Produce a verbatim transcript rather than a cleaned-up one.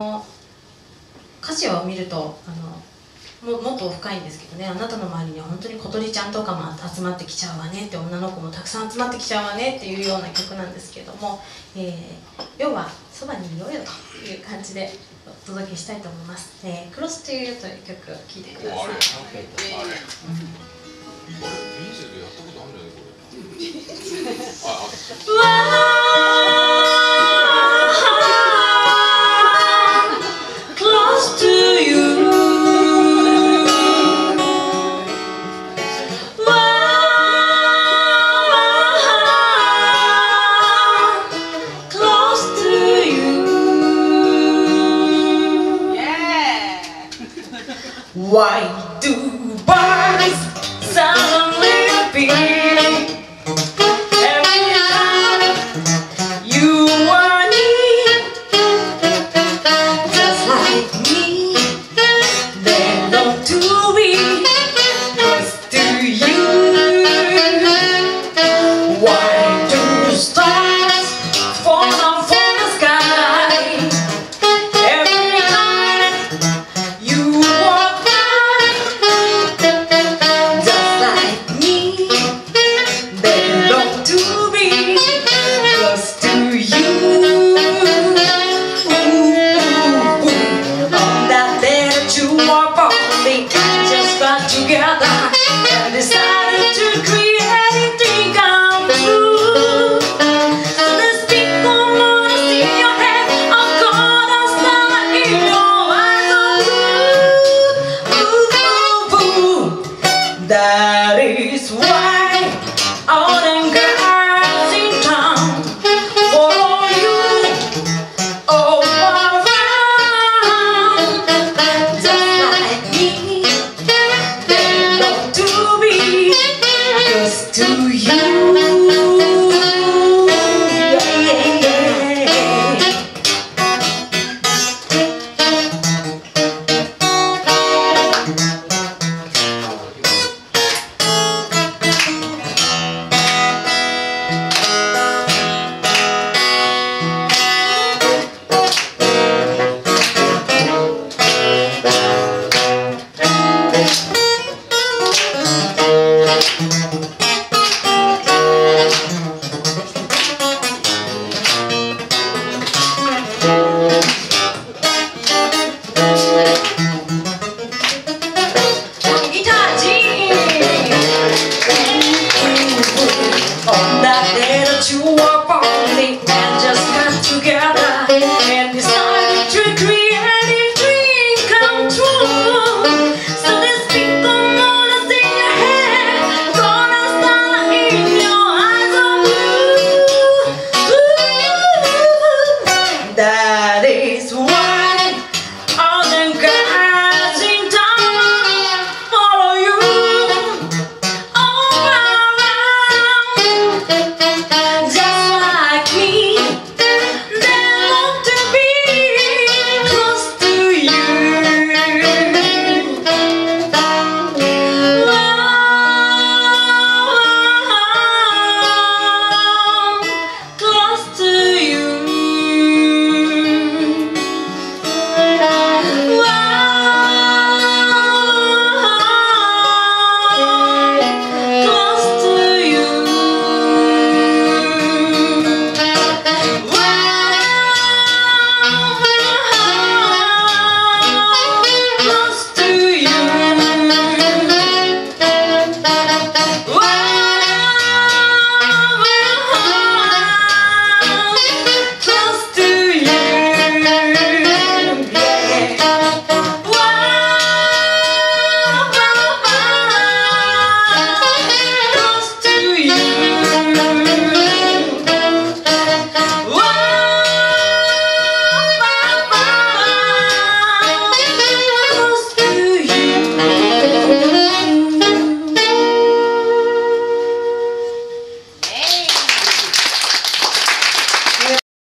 歌詞を見るとあの も, もっと深いんですけどね、あなたの周りには本当に小鳥ちゃんとかも集まってきちゃうわねって、女の子もたくさん集まってきちゃうわねっていうような曲なんですけれども、えー、要はそばにいようよという感じでお届けしたいと思います。えー、クロストゥーユーという曲を聴いてください。あれ、あれ、ビーズでやったことあるんだよね、これ。あ、あWhy do birds suddenly appear?